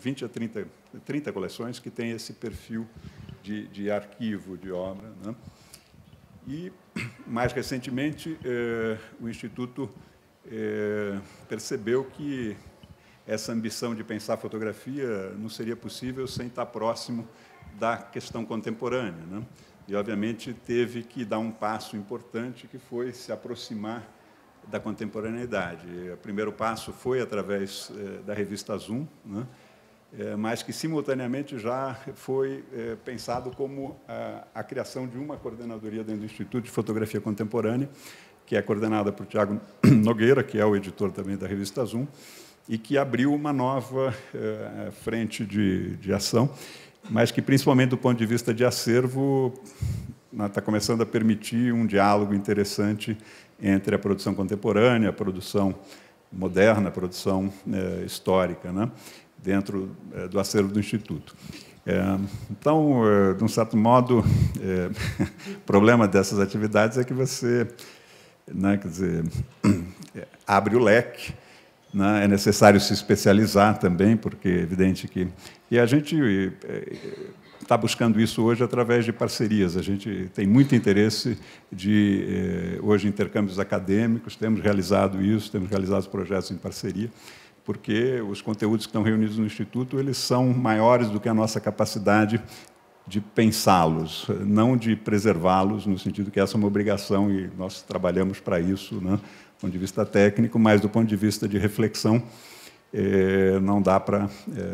20 a 30 coleções que têm esse perfil de arquivo de obra, né? E, mais recentemente, o Instituto percebeu que essa ambição de pensar a fotografia não seria possível sem estar próximo da questão contemporânea, né? E, obviamente, teve que dar um passo importante, que foi se aproximar da contemporaneidade. O primeiro passo foi através da revista Zoom, né? Mas que, simultaneamente, já foi pensado como a criação de uma coordenadoria dentro do Instituto de Fotografia Contemporânea, que é coordenada por Tiago Nogueira, que é o editor também da revista Zoom, e que abriu uma nova frente de ação, mas que, principalmente do ponto de vista de acervo, está começando a permitir um diálogo interessante entre a produção contemporânea, a produção moderna, a produção histórica, né, dentro do acervo do Instituto. Então, de um certo modo, o problema dessas atividades é que você, né, quer dizer, abre o leque, né, é necessário se especializar também, porque é evidente que... E a gente está buscando isso hoje através de parcerias. A gente tem muito interesse de, hoje, intercâmbios acadêmicos, temos realizado isso, temos realizado projetos em parceria, porque os conteúdos que estão reunidos no Instituto, eles são maiores do que a nossa capacidade de pensá-los, não de preservá-los, no sentido que essa é uma obrigação e nós trabalhamos para isso, né, do ponto de vista técnico, mas do ponto de vista de reflexão, não dá para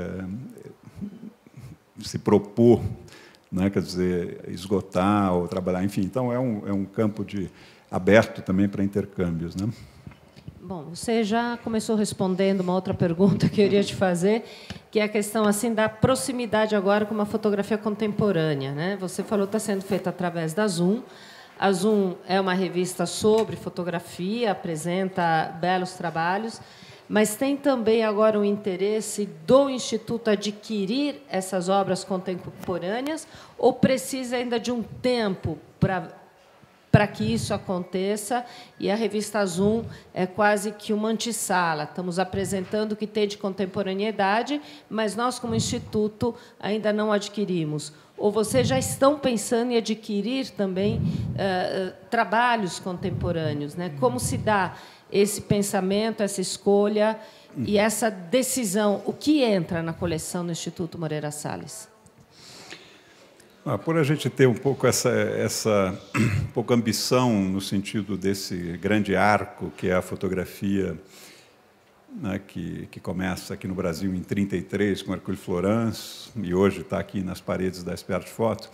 se propor, né, quer dizer, esgotar ou trabalhar, enfim. Então, é um campo aberto também para intercâmbios, né? Bom, você já começou respondendo uma outra pergunta que eu iria te fazer, que é a questão assim da proximidade agora com uma fotografia contemporânea, né? Você falou que está sendo feita através da Zoom. A Zoom é uma revista sobre fotografia, apresenta belos trabalhos, mas tem também agora o interesse do Instituto adquirir essas obras contemporâneas, ou precisa ainda de um tempo para que isso aconteça, e a revista Zoom é quase que uma antessala. Estamos apresentando o que tem de contemporaneidade, mas nós, como Instituto, ainda não adquirimos. Ou vocês já estão pensando em adquirir também trabalhos contemporâneos, né? Como se dá esse pensamento, essa escolha e essa decisão? O que entra na coleção do Instituto Moreira Salles? Por a gente ter um pouco essa ambição no sentido desse grande arco que é a fotografia, né, que começa aqui no Brasil em 1933 com Hercule Florence e hoje está aqui nas paredes da Expert Foto,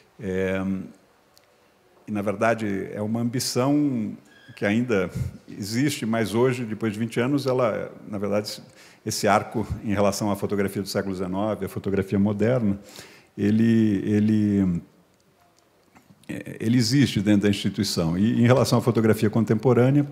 e na verdade é uma ambição que ainda existe, mas hoje, depois de 20 anos, ela, na verdade, esse arco em relação à fotografia do século XIX, a fotografia moderna, ele existe dentro da instituição. E, em relação à fotografia contemporânea,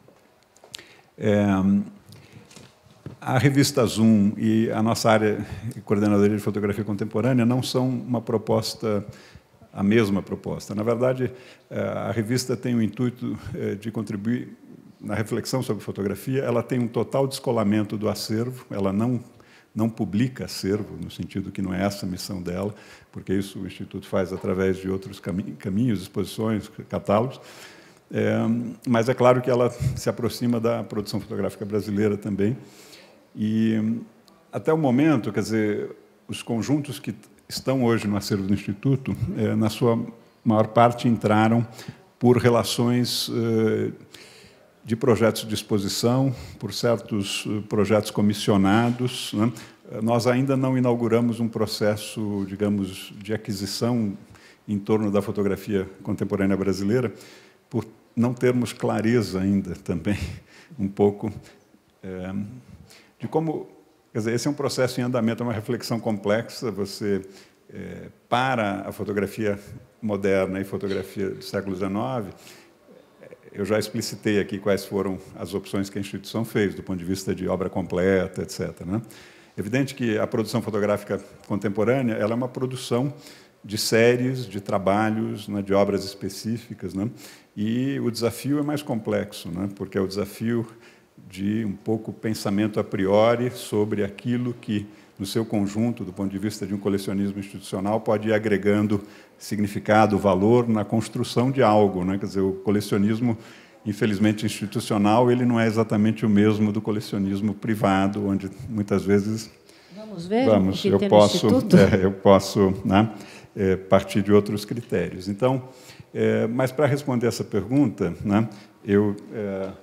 a revista Zoom e a nossa área coordenadora de fotografia contemporânea não são uma proposta, a mesma proposta. Na verdade, a revista tem o intuito de contribuir na reflexão sobre fotografia. Ela tem um total descolamento do acervo, ela não publica acervo, no sentido que não é essa a missão dela, porque isso o Instituto faz através de outros caminhos, exposições, catálogos. Mas é claro que ela se aproxima da produção fotográfica brasileira também. E, até o momento, quer dizer, os conjuntos que estão hoje no acervo do Instituto, na sua maior parte, entraram por relações de projetos de exposição, por certos projetos comissionados, né? Nós ainda não inauguramos um processo, digamos, de aquisição em torno da fotografia contemporânea brasileira, por não termos clareza ainda também, um pouco, de como... Quer dizer, esse é um processo em andamento, é uma reflexão complexa. Você, para a fotografia moderna e fotografia do século XIX, eu já explicitei aqui quais foram as opções que a instituição fez, do ponto de vista de obra completa, etc., né? Evidente que a produção fotográfica contemporânea ela é uma produção de séries, de trabalhos, né, de obras específicas, né? E o desafio é mais complexo, né? Porque é o desafio de um pouco pensamento a priori sobre aquilo que, no seu conjunto, do ponto de vista de um colecionismo institucional, pode ir agregando significado, valor na construção de algo, né? Quer dizer, o colecionismo, infelizmente, institucional, ele não é exatamente o mesmo do colecionismo privado, onde muitas vezes... Vamos ver Vamos, o que eu tem posso, no Instituto? eu posso, né, partir de outros critérios. Então, mas para responder essa pergunta, né, eu...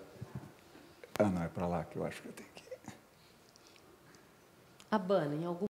não, é para lá que eu acho que eu tenho que ir. Abana, em algum